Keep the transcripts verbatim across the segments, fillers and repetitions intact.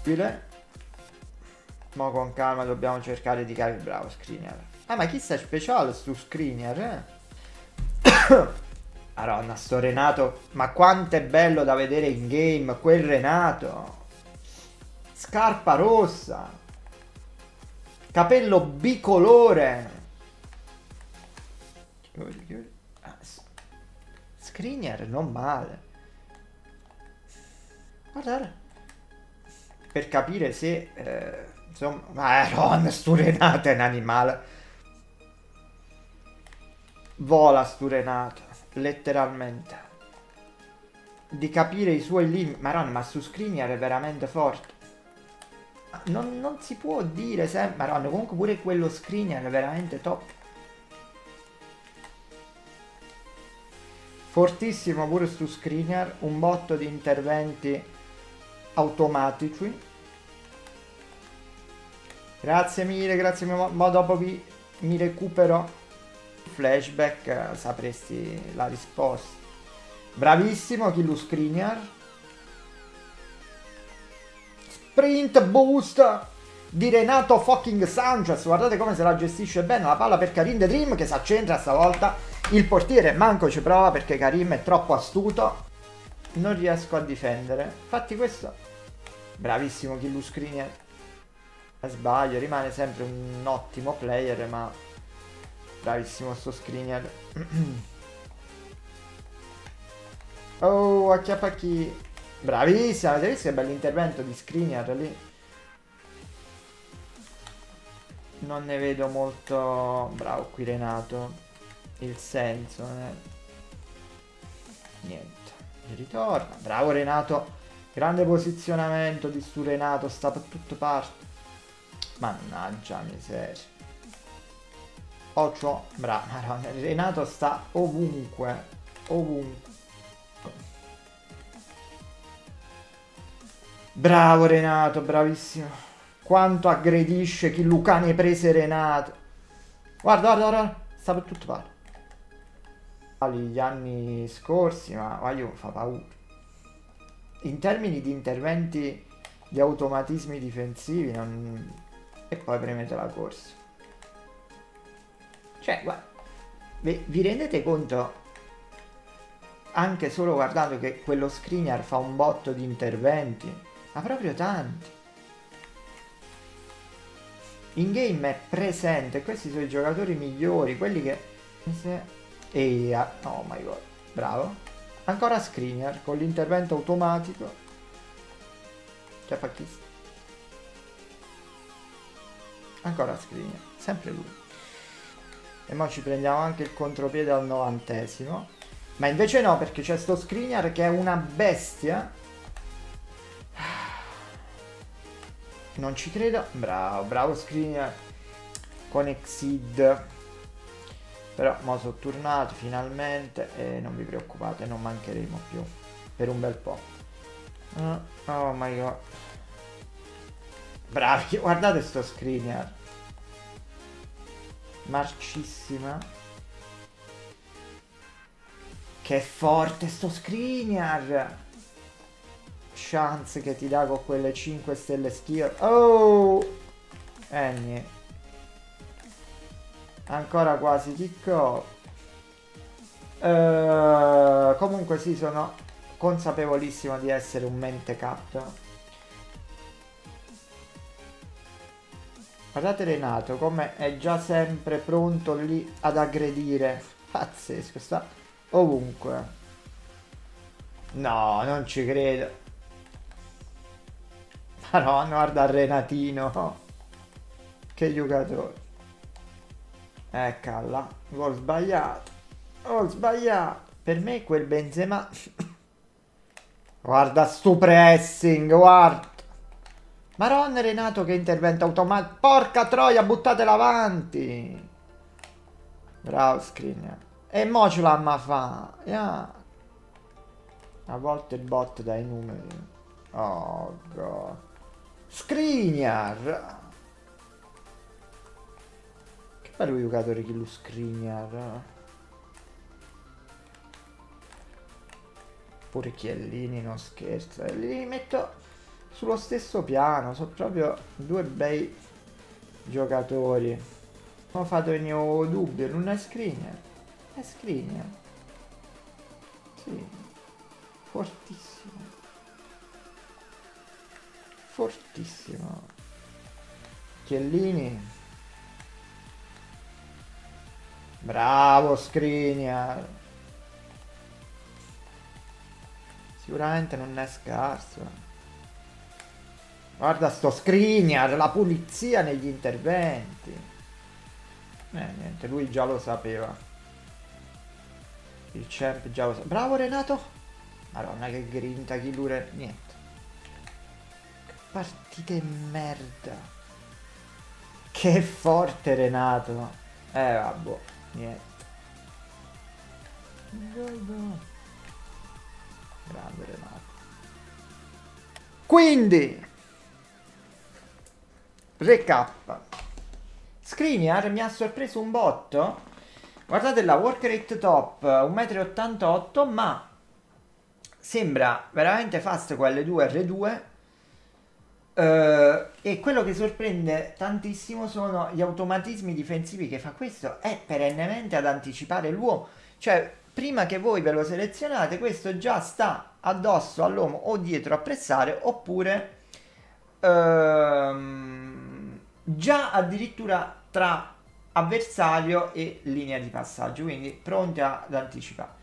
Ma con calma dobbiamo cercare di capire. Bravo Skriniar. Ah, ma chi sta speciale su Skriniar, eh? Madonna, sto Renato. Ma quanto è bello da vedere in game quel Renato. Scarpa rossa. Capello bicolore. Ah, Skriniar non male. Guarda, per capire se eh, insomma, ma Ron, stu Renato è un animale. Vola stu Renato, letteralmente. Di capire i suoi limiti. Ma Ron, ma su Skriniar è veramente forte. Non, non si può dire sempre. Ma Ron, comunque pure quello Skriniar è veramente top. Fortissimo pure su Skriniar, un botto di interventi automatici. Grazie mille, grazie mille, ma dopo vi, mi recupero flashback, sapresti la risposta. Bravissimo Killu Skriniar. Sprint boost di Renato fucking Sanchez, guardate come se la gestisce bene la palla per Karim The Dream che si accentra stavolta. Il portiere manco ci prova perché Karim è troppo astuto. Non riesco a difendere. Infatti questo... Bravissimo Killu Skriniar. Sbaglio, rimane sempre un ottimo player, ma... Bravissimo sto Skriniar. Oh, acchiappa chi... Bravissimo, avete visto che bell'intervento di Skriniar lì? Non ne vedo molto... Bravo qui Renato. Il senso, eh. Niente, ritorna. Bravo Renato. Grande posizionamento di stu Renato. Sta per tutto parte. Mannaggia miseria. Occhio. Bravo. Renato sta ovunque. Ovunque. Bravo Renato. Bravissimo. Quanto aggredisce chi Lucani prese Renato. Guarda, guarda, guarda. Sta per tutto parte. Gli anni scorsi, ma voglio fa paura. In termini di interventi di automatismi difensivi non... e poi premete la corsa. Cioè, guarda, vi, vi rendete conto anche solo guardando che quello Skriniar fa un botto di interventi, ma proprio tanti. In game è presente, questi sono i giocatori migliori, quelli che... E oh my god, bravo. Ancora Skriniar con l'intervento automatico. Che fa chi? Ancora Skriniar, sempre lui. E mo ci prendiamo anche il contropiede al novantesimo. Ma invece no, perché c'è sto Skriniar che è una bestia. Non ci credo. Bravo, bravo Skriniar. Con Exceed. Però mo sono tornato finalmente e non vi preoccupate, non mancheremo più per un bel po'. Uh, oh my god. Bravi, guardate sto Skriniar. Marcissima. Che forte sto Skriniar. Chance che ti dà con quelle cinque stelle skill. Oh! Eh niente. Ancora quasi kick off. Uh, comunque sì, sono consapevolissimo di essere un mentecatto. Guardate Renato come è già sempre pronto lì ad aggredire. Pazzesco, sta ovunque. No, non ci credo. Ma no, guarda Renatino. Che giocatore. Eccola, gol sbagliato. Gol sbagliato. Per me quel Benzema... Guarda sto pressing, guarda. Maronna Renato che intervento automatico. Porca troia, buttatela avanti. Bravo Skriniar. E mo ce l'ha ma fa. Yeah. A volte il bot dai numeri. Oh god. Skriniar. Bello giocatore che lo Skriniar. Pure Chiellini non scherza. Li metto sullo stesso piano, sono proprio due bei giocatori. Ho fatto il mio dubbio, non è Skriniar. È Skriniar. Sì. Fortissimo. Fortissimo. Chiellini. Bravo Skriniar. Sicuramente non è scarso. Guarda sto Skriniar, la pulizia negli interventi. Eh, niente, lui già lo sapeva. Il champ già lo sapeva. Bravo Renato. Madonna che grinta, chi lure. Niente. Che partite merda. Che forte Renato. Eh vabbè, niente. Grande Renato. Quindi recap. Skriniar mi ha sorpreso un botto. Guardate la work rate top uno virgola ottantotto m, ma sembra veramente fast con L due R due. Uh, e quello che sorprende tantissimo sono gli automatismi difensivi che fa questo. È perennemente ad anticipare l'uomo. Cioè, prima che voi ve lo selezionate, questo già sta addosso all'uomo o dietro a pressare, oppure uh, già addirittura tra avversario e linea di passaggio, quindi pronti ad anticipare.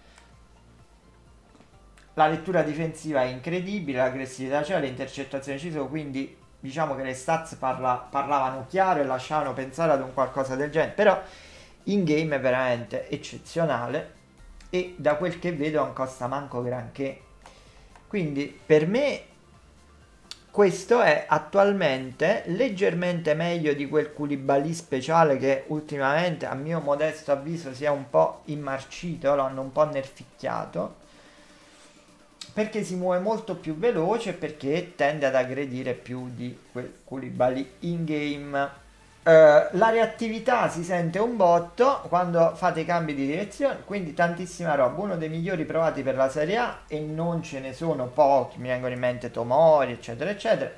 La lettura difensiva è incredibile, l'aggressività c'è, le intercettazioni ci sono, quindi diciamo che le stats parla, parlavano chiaro e lasciavano pensare ad un qualcosa del genere, però in game è veramente eccezionale e da quel che vedo non costa manco granché. Quindi per me questo è attualmente leggermente meglio di quel Koulibaly speciale che ultimamente a mio modesto avviso si è un po' immarcito, lo hanno un po' nerficchiato, perché si muove molto più veloce, perché tende ad aggredire più di quel Koulibaly in game. Uh, la reattività si sente un botto quando fate i cambi di direzione, quindi tantissima roba. Uno dei migliori provati per la Serie A e non ce ne sono pochi, mi vengono in mente Tomori eccetera eccetera.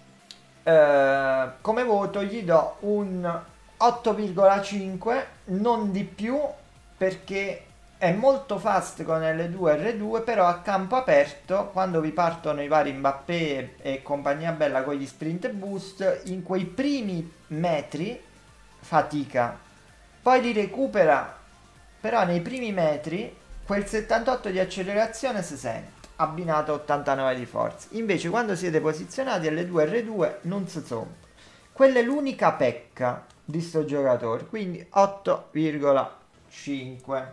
Uh, come voto gli do un otto virgola cinque, non di più, perché è molto fast con L due R due, però a campo aperto, quando vi partono i vari Mbappé e compagnia bella con gli sprint boost, in quei primi metri fatica, poi li recupera, però nei primi metri quel settantotto di accelerazione si sente, abbinato a ottantanove di forza. Invece quando siete posizionati L due R due non si somma. Quella è l'unica pecca di sto giocatore, quindi otto virgola cinque.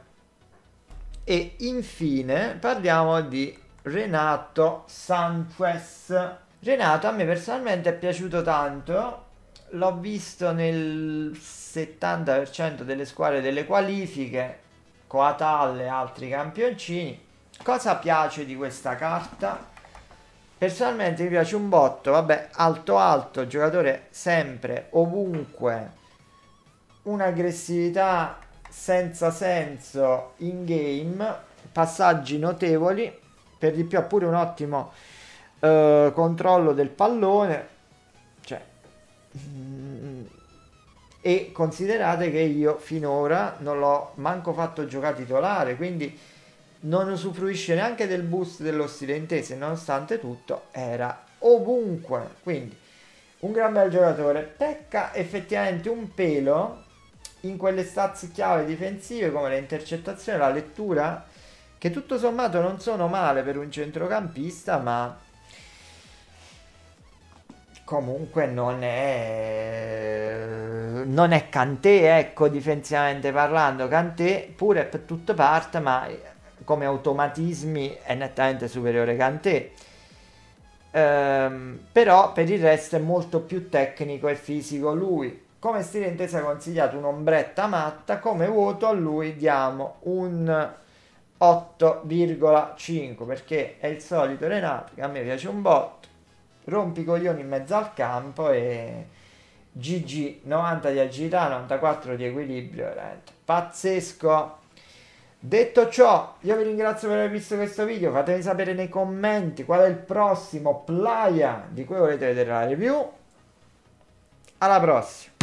E infine parliamo di Renato Sanchez. Renato a me personalmente è piaciuto tanto, l'ho visto nel settanta per cento delle squadre delle qualifiche, Coatal e altri campioncini. Cosa piace di questa carta? Personalmente mi piace un botto, vabbè, alto alto, giocatore sempre, ovunque, un'aggressività senza senso in game, passaggi notevoli, per di più ha pure un ottimo uh, controllo del pallone, cioè, mm, e considerate che io finora non l'ho manco fatto giocare titolare, quindi non usufruisce neanche del boost dello studentese, nonostante tutto era ovunque, quindi un gran bel giocatore. Pecca effettivamente un pelo in quelle stats chiave difensive come le intercettazioni, la lettura, che tutto sommato non sono male per un centrocampista, ma comunque non è non è Kanté, ecco, difensivamente parlando. Kanté pure per tutte parte, ma come automatismi è nettamente superiore Kanté. Ehm, però per il resto è molto più tecnico e fisico lui. Come stile intesa consigliato un'ombretta matta, come voto a lui diamo un otto virgola cinque, perché è il solito Renato che a me piace un botto, rompi i coglioni in mezzo al campo e G G, novanta di agilità, novantaquattro di equilibrio, veramente pazzesco. Detto ciò, io vi ringrazio per aver visto questo video, fatemi sapere nei commenti qual è il prossimo playa di cui volete vedere la review. Alla prossima!